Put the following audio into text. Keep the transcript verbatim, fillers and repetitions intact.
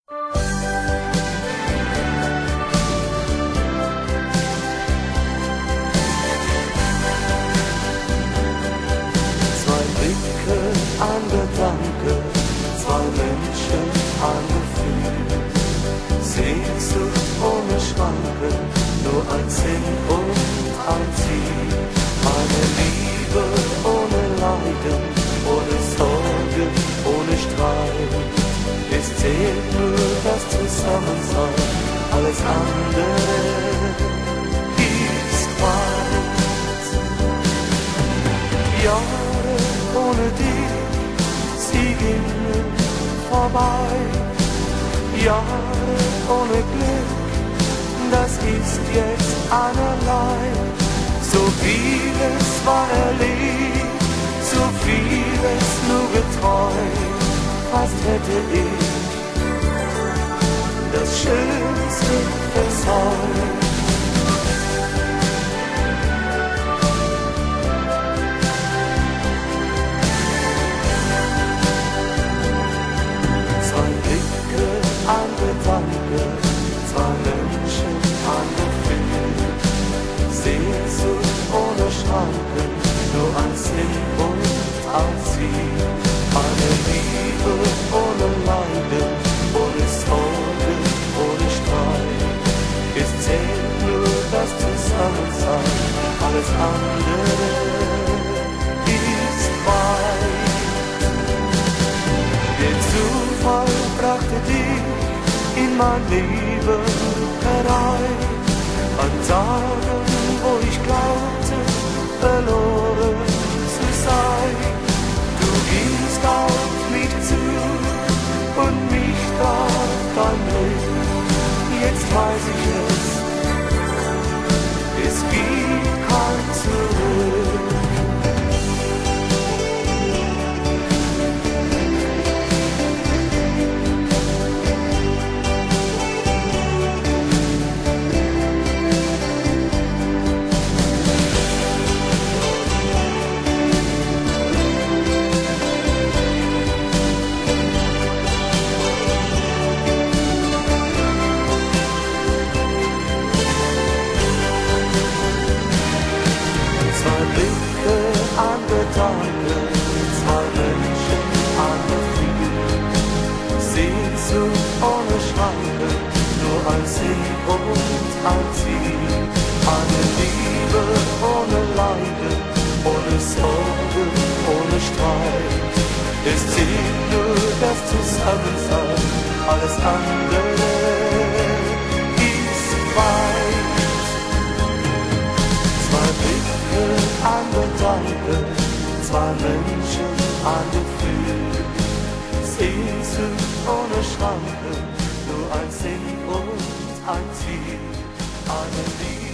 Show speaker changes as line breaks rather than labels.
Zwei Blicke, ein Gedanke, zwei Menschen, ein Gefühl. Sehnsucht ohne Schranke, nur ein Sinn und ein Ziel. Eine Liebe ohne Leiden, ohne Sorgen, ohne Streit. Es zählt nur das Zusammensein, alles andere ist weit. Jahre ohne dich, sie gingen vorbei. Jahre ohne Glück, das ist jetzt einerlei. So vieles war erlebt, so vieles nur geträumt. Fast hätte ich das Schönste versäumt. Zwei Blicke, ein Gedanke, zwei Menschen, ein Gefühl. Sehnsucht ohne Schranken, nur ein Sinn und ein Ziel. Eine Liebe ohne Leiden, ohne Sorgen, ohne Streit. Es zählt nur das Zusammensein, alles andere ist weit. Der Zufall brachte dich in mein Leben herein, an Tagen, wo ich glaubte, verloren zu sein. Du gingst auf mich zu und mich traf dein Blick. Jetzt weiß ich es, es gibt kein Zurück. Ein Gedanke, zwei Menschen, ein Gefühl. Sehnsucht ohne Schranke, nur ein Sinn und ein Ziel. Eine Liebe ohne Leiden, ohne Sorgen, ohne Streit. Es zählt nur das Zusammensein, alles andere ist weit. Zwei Blicke, ein Gedanke, zwei Menschen, ein Gefühl. Sehnsucht ohne Schranken, nur ein Sinn und ein Ziel. Eine Liebe